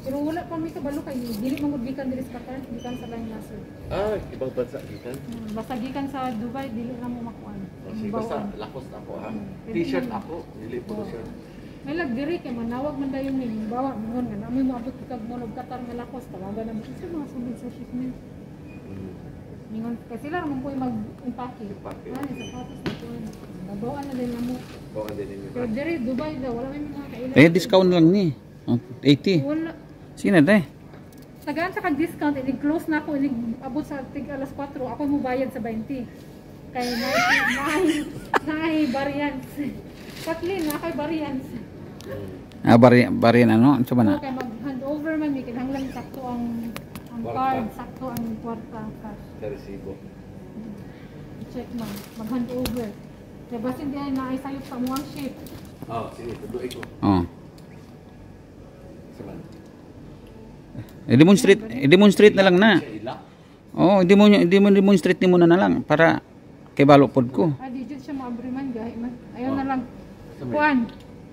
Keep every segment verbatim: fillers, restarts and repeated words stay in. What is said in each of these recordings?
Pero wala pa may kabalo kay dili man gud gikan diri sa Qatar, gikan sa lain nasod. Ah, ibang bansa gikan. Hmm, basta gikan sa Dubai dili na mo makuan. Oh, sige, basta lakos na ako ha. T-shirt ako, dili po ko shirt. May lag diri kay manawag man dayon ni bawa mingon nga nami mo abot kag mo Qatar nga lakos tawagan na mo sa mga sunod sa shipment. Mingon kay sila ra man ko mag-impake. Ano sa sapatos na ko. Nabawaan na din na mo. Bawaan din niyo. Pero diri Dubai daw wala may mga kailan. Eh discount lang ni. eighty. Wala. Sige na tay. Tagaan sa kag-discount, i-close na ako, abot sa tig alas kwatro, ako mo bayad sa twenty. Kay naay naay variance. Kathleen, na kay variance. Ah, bari barian ano? Ano ba na? Okay, mag-handover man, may kinahanglan sakto ang ang card, sakto ang kwarta cash. Sa resibo. Check man, mag-handover. Kaya basin di ay naay sayop sa muang shape. Oh, sige, tuduin ko. Oh. Saman. I-demonstrate, i-demonstrate na lang na. Oh, hindi mo hindi mo demonstrate ni mo na, na lang para kay balo pod ko. Ah, di jud siya maabri man gahi man. Ayaw na lang. Kuan.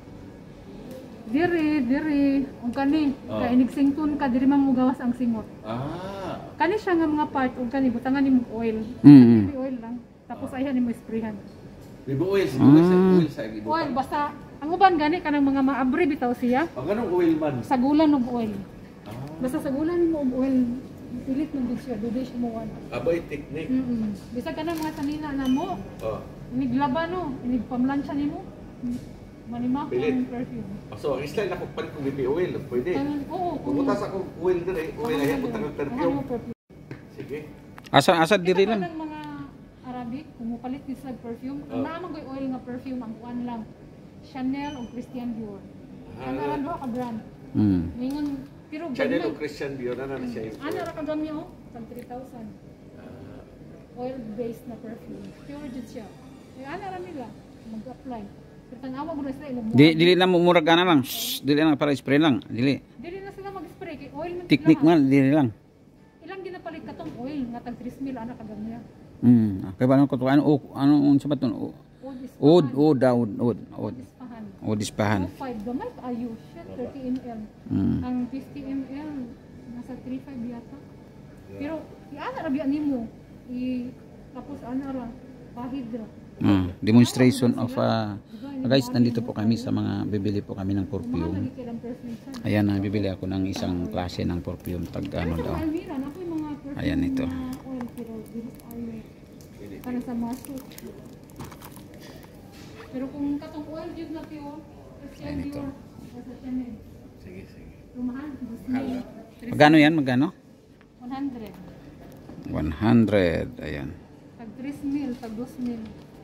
Diri, diri, ug kani, kay inigsington ka diri man mo gawas ang singot. Ah. Kani siya nga mga part ug kani butangan nimo oil. Mm. Oil lang. Tapos ayhan nimo sprayhan. Bibo oil, siguro sa oil sa ibutan. Oil basta ang uban gani kanang mga maabri bitaw siya. Ang ganong oil man. Sagulan og oil. Ah. Basta sagulan mo og oil. Pilit mo gud siya, duday siya mo wan. Abay technique. Mm. Bisag kanang mga sanina na mo. Oh. Iniglaba no, inigpamlansya nimo. Manimako Pilit. ang perfume. So, ang style ako palit kong bibi oil, pwede. Kanang- Oo, Pumunta sa akong oil dire, oil ay punta ng perfume. Ano perfume? Sige. Asa asa diri Ito pa lang. ng mga Arabic, kung mupalit ni sa perfume, ang Oh. naamang ko'y oil nga perfume, ang kuan lang. Chanel o Christian Dior. Ang Ah. aran doon ka brand. Mm. Ngayon, pero Chanel o ganyan. Christian Dior na na siya. Ano ra ka gami oh? Tag three thousand. Ah, Oil-based na perfume. Pure jud siya. Kaya ano ra nila, mag-apply. Pero tanawa mo na sila, ilog mo. Di dili na mo murag ana lang. Shh, dili na para spray lang. Dili. Dili na sila mag-spray, kay oil man Technique sila. man dili lang. Ilang ginapalit ka tong oil, nga tag three mil, ana ka gami. Mm. Kay ba ano ko to ano o ano unsa ba ton? Od od daud od od. Ispahan. Od ispahan. Oh, five gamay kayo. Shit, thirty milliliters. Mm. Ang fifty milliliters, nasa three five yata. Pero, i-ana ra biya nimo. I, tapos ana ra, pahid ra. Ah, demonstration of uh, guys, nandito po kami sa mga bibili po kami ng Mga perfume. lagi kailang perfume sa. Ayan na, bibili ako ng isang klase ng perfume tag ano Sa daw. Almira, na yung mga perfume Ayan, ito. na oil, pero dili oil. Parang sa maso. Pero kung katong oil, yun na pure. Christian Ayan, ito. Dior. Sa Chanel. sige, sige. Lumahal, Disney. Magkano yan? Magkano? one hundred. one hundred. Ayan. Tag three mil, tag two mil.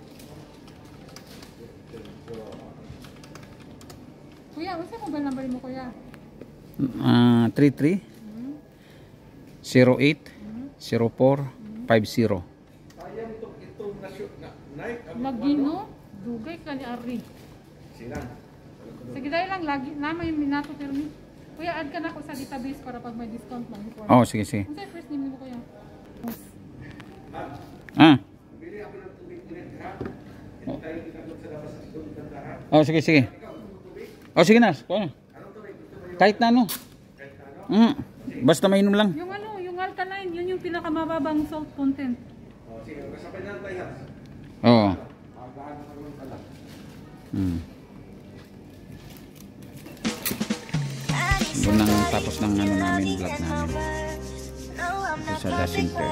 Kuya, unsa mobile number mo kuya? Ah, three three zero eight zero four five zero. Sayang itong itong nasyo na Nike ang Lagi no, dugay ka ni Ari. sila. Sige dahil lang, lagi na may minato termi. Kuya, add ka na ako sa database para pag may discount lang. Oh, sige sige. Unsa yung first name mo kuya? Ah. Bili ako ng tubig ulit ha. Ito tayo kinabot sa labas sa tubig ng ha. Oh, sige sige. Oh, sige na. Kuha na. Kahit na ano. Mm. Basta mainom lang. Yung ano, yung alkaline, yun yung pinakamababang salt content. Oh, sige, kasabay na tayo. Oo. Magaan na naman pala. Mm. Doon ang tapos ng ano namin, vlog namin. Ito sa Jacinter.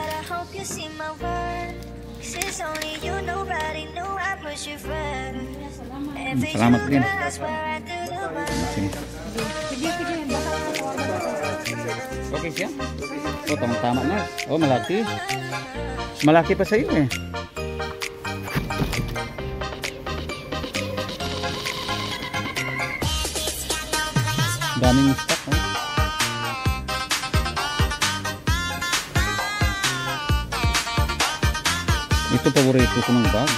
Mm, salamat din. Sige. Sige, sige, baka tawagan ako. Okay siya? Oh, tama tama na. Oh, malaki. Malaki pa sa iyo eh. Daming stock, oh. Ito paborito ko ng bag.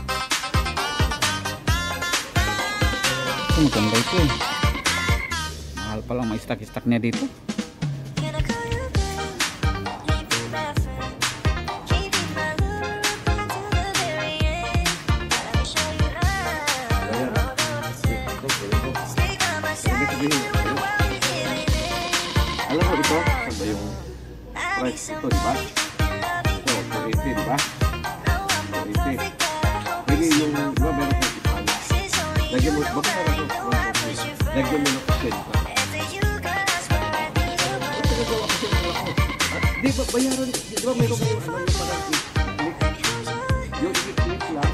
Ito maganda ito eh. Mahal pa lang, may stock-stock niya dito. ito, di ba? Ito, four eighty, di ba? four eighty. Pwede yung, di ba, meron kang ipala. Lagyan mo, baka na rin ito. Lagyan mo na kasi dito. Di ba, bayaran, di ba, meron kayong ano, yung parang i-click. Yung i-click lang.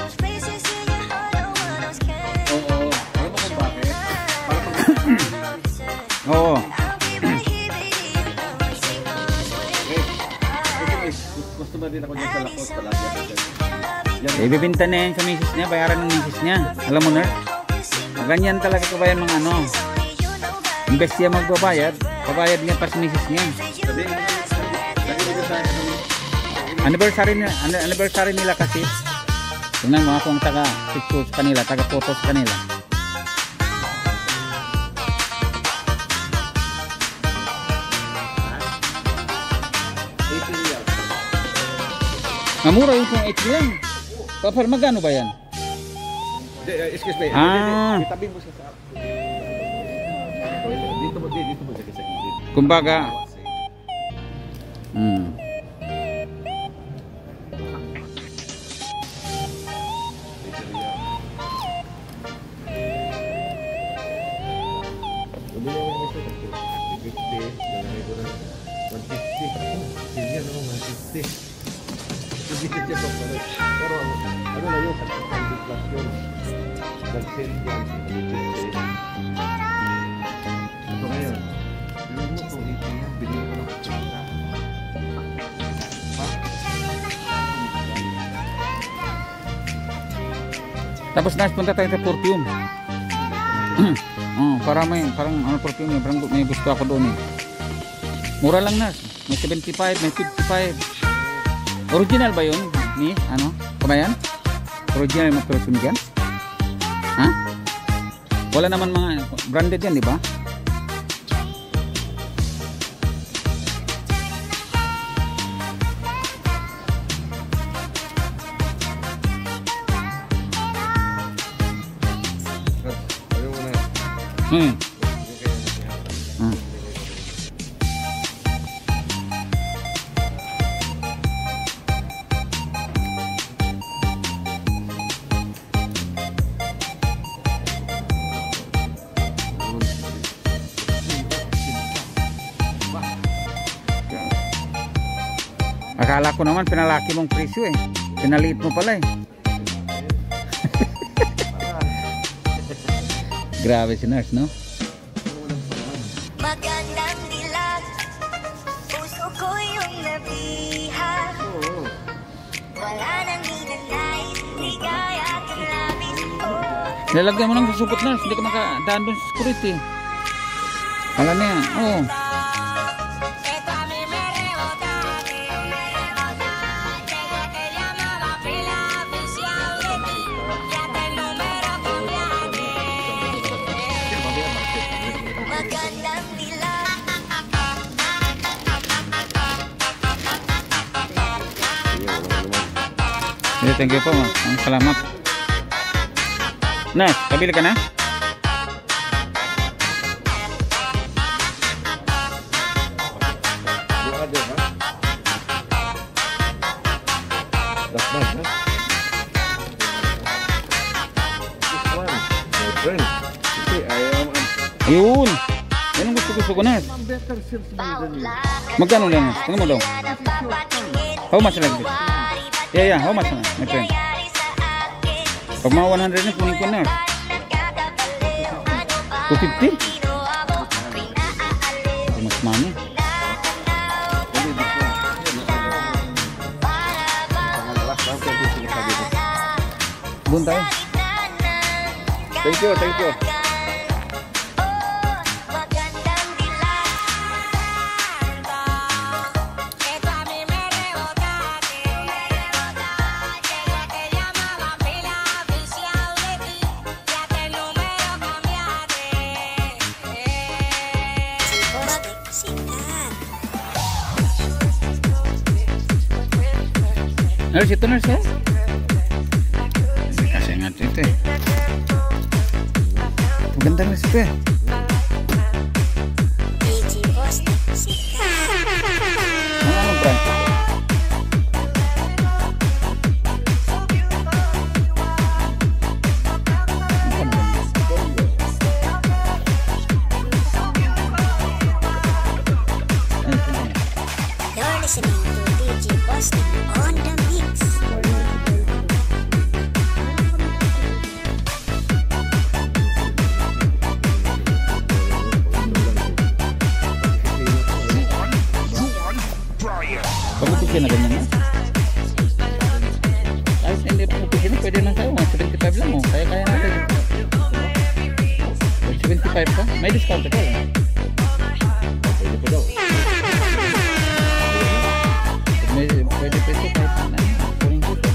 Oo, alam mo kung bakit? Para pag- Oo. Gusto ba din ako dyan sa lakot palagi? Ibibinta na yan sa misis niya, bayaran ng misis niya. Alam mo, nerd? Ganyan talaga kabayan mga ano. Imbes siya magbabayad, babayad niya pa sa misis niya. Anniversary nila, anniversary nila kasi. Tingnan mo akong taga picture sa kanila, taga photo sa kanila. Namura yung kung eight lang. Papar magano ba yan? Excuse me. Ah. Itabi mo siya sa dito mo dito mo sa gilid. Kumbaga. Hmm. Pero ano na yung inflation nag-sell yan ito ngayon yun mo kung ito yan bilhin ko ng pagkita Tapos nas punta tayo sa perfume. Oh, para may parang ano perfume, parang may gusto ako doon eh. Mura lang nas. May seventy-five, may fifty-five. Original ba yun? Ni ano? Kabayan? Original yung perfume dyan? Ha? Wala naman mga branded yan, di ba? Hmm. Hmm. Akala ko naman pinalaki mong presyo eh. Pinaliit mo pala eh. Grabe si nurse, no? Magandang dilag, puso ko yung nabiha. Wala nang ninanais, ligaya at labis ko. Nilalagyan mo lang sa supot nurse, hindi ka makadaan doon sa security. Kala niya, oo. Oh. Thank you po, ang salamat. Nas, pabili ka na? Ayun. Yan ang gusto-gusto ko, Nas. Magkano lang, Nas? Tingnan mo daw. How much like this? Yeah, yeah, how much, my friend? Pag mga one hundred na, kunin ko na. two fifty? Mas money. Doon tayo. Thank you, thank you. Nurse, ito nurse ya? Kasi nga ito eh. Maganda nurse ito eh. Mga seventy-five lang oh. Kaya-kaya natin. seventy-five pa? May discount ka eh. Pwede pa daw. May, pwede pa ito kahit na kunin dito.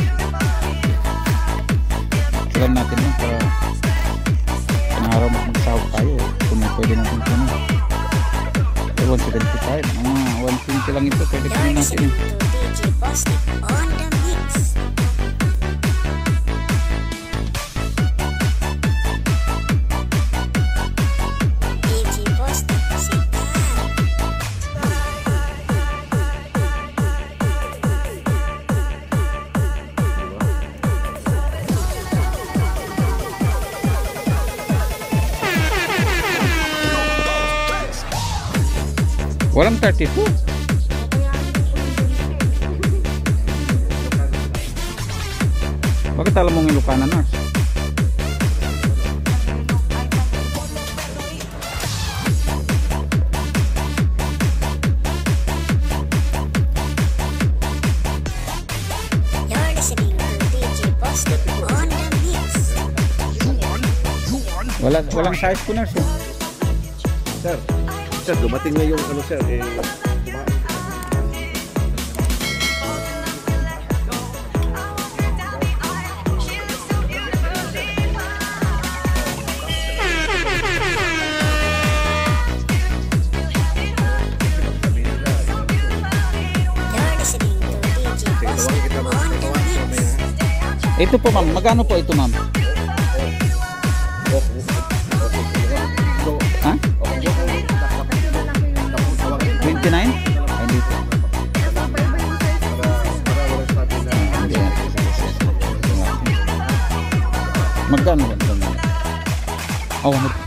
Sulam natin lang para panaraw magsahog tayo. Kung may pwede natin ito na. one seventy-five. Ah, one twenty lang ito. Pwede kunin You're natin eh. listening to D J Bosti on the mix. D J Bosti, sikat. Walang thirty-two. Bakit alam mong Ilocana na? You're listening to D J Bosti on the mix. Wala, walang size ko na siya. Sir, sir, dumating na yung ano sir, eh, You're listening to D J Bosti kita on the mix. Ito po ma'am, magkano po ito ma'am? Ha? twenty-nine? Ay, dito. Hindi na. Magkano ba ito? Oh, mag-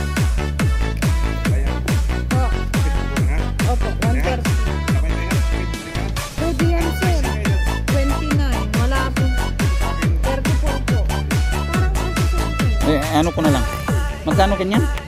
Opo, one thirty. Pwede yan sir. twenty-nine. Wala po. thirty-four po. Parang ano sa eh, ano ko na lang. Magkano ganyan?